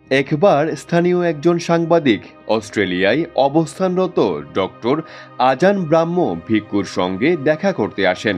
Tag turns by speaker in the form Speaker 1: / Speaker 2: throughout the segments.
Speaker 1: একবার স্থানীয় একজন সাংবাদিক অস্ট্রেলিয়ায় অবস্থানরত ডক্টর আজান ব্রাহ্ম ভিক্ষুর সঙ্গে দেখা করতে আসেন।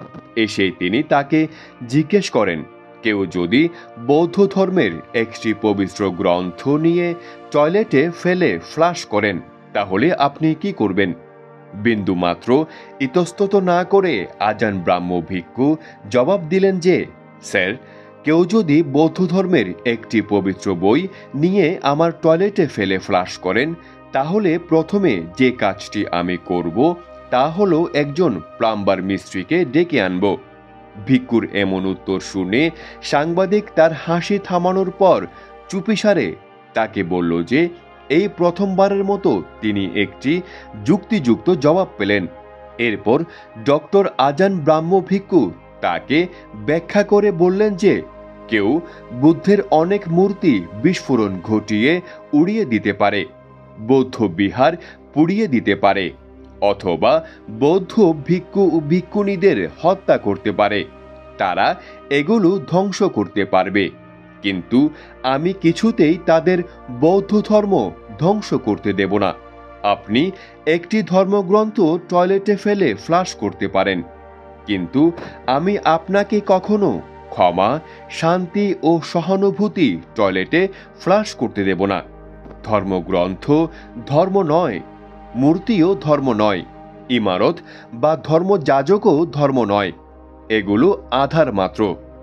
Speaker 1: এসেই তিনি তাকে জিজ্ঞেস করেন, কেউ যদি বৌদ্ধ ধর্মের একটি পবিত্র গ্রন্থ নিয়ে টয়লেটে ফেলে ফ্লাশ করেন তাহলে আপনি কি করবেন? বিন্দুমাত্র ইতস্তত না করে আজান ব্রাহ্ম ভিক্ষু জবাব দিলেন যে, স্যার, কেউ যদি বৌদ্ধ ধর্মের একটি পবিত্র বই নিয়ে আমার টয়লেটে ফেলে ফ্লাশ করেন তাহলে প্রথমে যে কাজটি আমি করব তা হলো একজন প্লাম্বার মিস্ত্রিকে ডেকে আনব। ভিক্ষুর এমন উত্তর শুনে সাংবাদিক তার হাসি থামানোর পর চুপিসারে তাকে বলল যে এই প্রথমবারের মতো তিনি একটি যুক্তিযুক্ত জবাব পেলেন। এরপর ডক্টর আজান ব্রাহ্ম ভিক্ষু তাকে ব্যাখ্যা করে বললেন যে কেউ বুদ্ধের অনেক মূর্তি বিস্ফোরণ ঘটিয়ে উড়িয়ে দিতে পারে, বৌদ্ধ বিহার পুড়িয়ে দিতে পারে, অথবা বৌদ্ধ ভিক্ষু ও ভিক্ষুণীদের হত্যা করতে পারে। তারা এগুলো ধ্বংস করতে পারবে, কিন্তু আমি কিছুতেই তাদের বৌদ্ধ ধর্ম ধ্বংস করতে দেব না। আপনি একটি ধর্মগ্রন্থ টয়লেটে ফেলে ফ্লাশ করতে পারেন, কিন্তু আমি আপনাকে কখনো ক্ষমা, শান্তি ও সহানুভূতি টয়লেটে ফ্লাশ করতে দেব না। ধর্মগ্রন্থ ধর্ম নয়, মূর্তিও ধর্ম নয়, ইমারত বা ধর্মযাজকও ধর্ম নয়। এগুলো আধার মাত্র।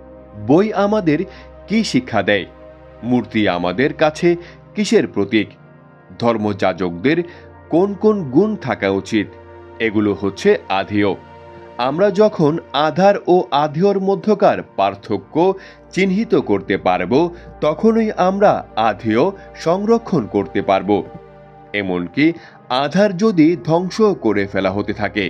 Speaker 1: বই আমাদের কি শিক্ষা দেয়? মূর্তি আমাদের কাছে কিসের প্রতীক? ধর্মযাজকদের কোন কোন গুণ থাকা উচিত? এগুলো হচ্ছে আধেয়। আমরা যখন আধার ও আধেয়র মধ্যকার পার্থক্য চিহ্নিত করতে পারব তখনই আমরা আধেয় সংরক্ষণ করতে পারব। এমনকি আধার যদি ধ্বংস করে ফেলা হতে থাকে,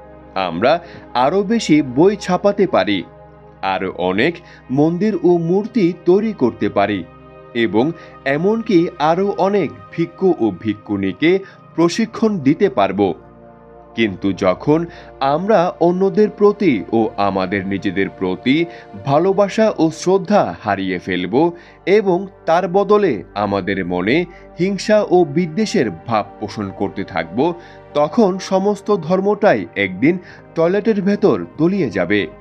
Speaker 1: আমরা আরও বেশি বই ছাপাতে পারি, আরও অনেক মন্দির ও মূর্তি তৈরি করতে পারি এবং এমনকি আরও অনেক ভিক্ষু ও ভিক্ষুণীকে প্রশিক্ষণ দিতে পারব। কিন্তু যখন আমরা অন্যদের প্রতি ও আমাদের নিজেদের প্রতি ভালোবাসা ও শ্রদ্ধা হারিয়ে ফেলব এবং তার বদলে আমাদের মনে হিংসা ও বিদ্বেষের ভাব পোষণ করতে থাকব, তখন সমস্ত ধর্মটাই একদিন টয়লেটের ভেতর তলিয়ে যাবে।